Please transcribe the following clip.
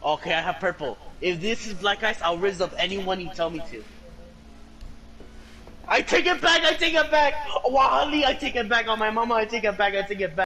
Okay, I have purple. If this is black ice, I'll rizz up anyone you tell me to. I take it back, I take it back! Wahali, I take it back on my mama, I take it back, I take it back.